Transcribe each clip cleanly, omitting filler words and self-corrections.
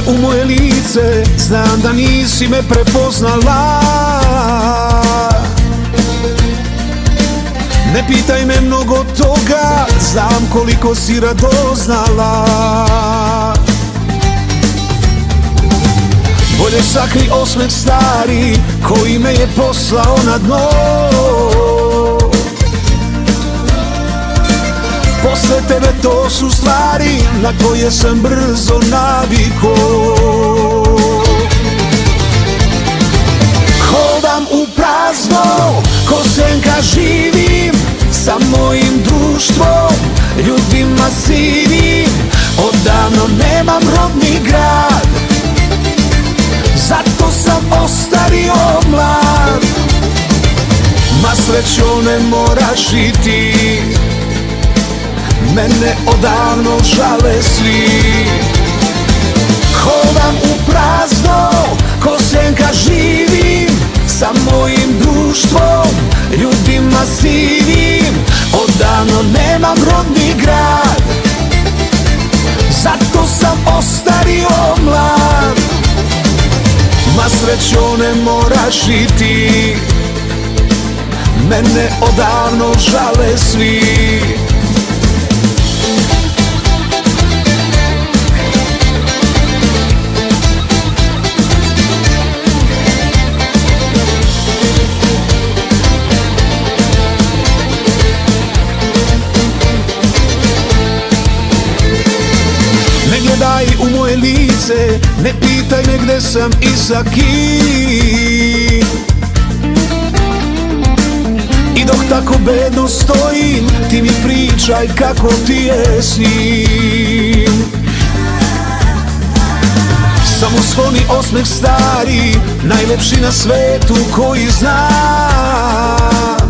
u moje lice, znam da nisi me prepoznala. Ne pitaj me mnogo toga, znam koliko si radoznala. Bolje sakri osmeh stari koji me je poslao na dno. Posle tebe to su stvari na koje sam brzo naviko. Hodam u prazno, ko senka živim, sa mojim društvom, ljudima sivim. Odavno nemam rodni grad, zato sam ostario mlad. Ma srećo ne moraš i ti, mene odavno žale svi. Hodam u prazno, ko senka živim, sa mojim društvom, ljudima sivim. Odavno nemam rodni grad, zato sam ostario mlad. Ma srećo ne moraš i ti, mene odavno žale svi. Ne gledaj u moje lice, ne pitaj me gde sam i sa kim. I dok tako bedno stojim, ti mi pričaj kako ti je s njim. Samo zvoni osmeh stari, najlepši na svetu koji znam,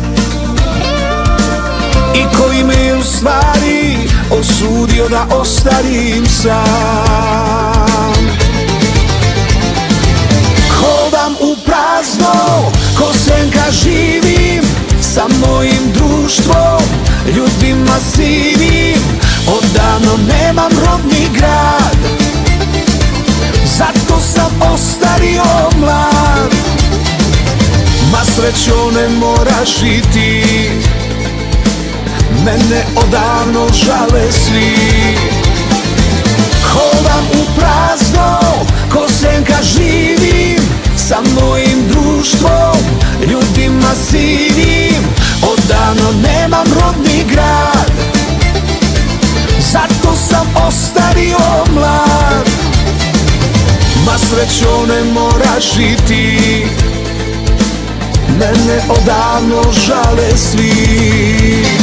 i koji me je u stvari osudio da ostarim sam. Hodam u prazno, ko senka živim, sa mojim društvom, ljudima sivim. Odavno nemam rodni grad, zato sam ostario mlad. Ma srećo ne moraš i ti, mene odavno žale svi. Hodam u prazno, ko senka živim, sa mojim društvom, ljudima sivim. Odavno nemam rodni grad, zato sam ostario mlad. Ma srećo ne moraš i ti, mene odavno žale svi.